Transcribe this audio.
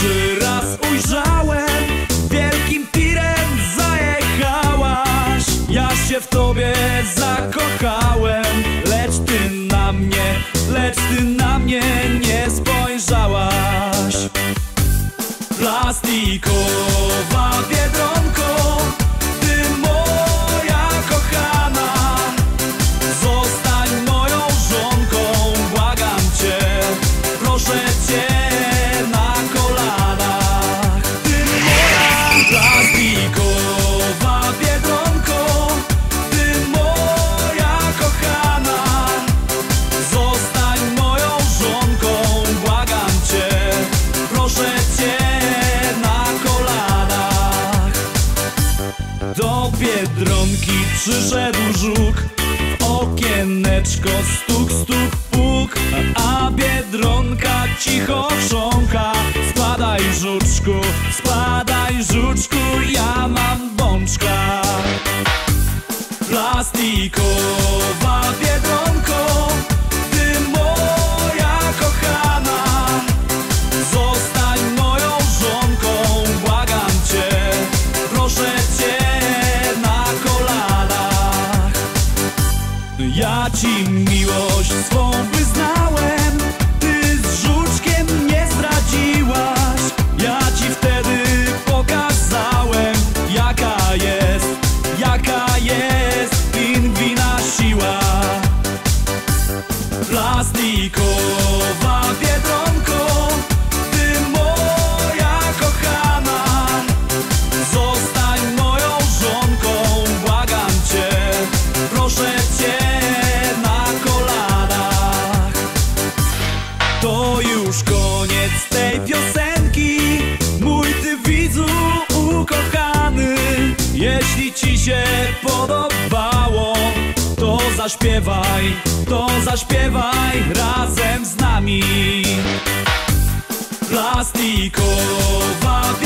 pierwszy raz ujrzałem, wielkim tirem zajechałaś. Ja się w tobie zakochałem, lecz ty na mnie nie spojrzałaś. Plastikowa Biedronko, ty moja kochana, zostań moją żonką, błagam cię, proszę cię na kolanach. Ty moja plastikowa Biedronko, ty moja kochana, zostań moją żonką, błagam cię, proszę cię na kolanach. Do Biedronki przyszedł żuk, w okieneczko stuk, stuk, puk, a Biedronka cicho chrząka. Spadaj żuczku, ja mam bączka. Plastikowa Biedronko, ty moja kochana, zostań moją żonką, błagam cię, proszę cię na kolanach. Ja ci miłość swą wyznałem, ty z żuczkiem nie zdradziłaś. Ja ci wtedy pokazałem, jaka jest pingwina siła. Plastikowa Biedronko, ty moja kochana, zostań moją żonką, błagam cię, proszę cię na kolanach. To już koniec tej piosenki, mój ty widzu ukochany. Jeśli ci się podobało, to zaśpiewaj razem z nami. Plastikowa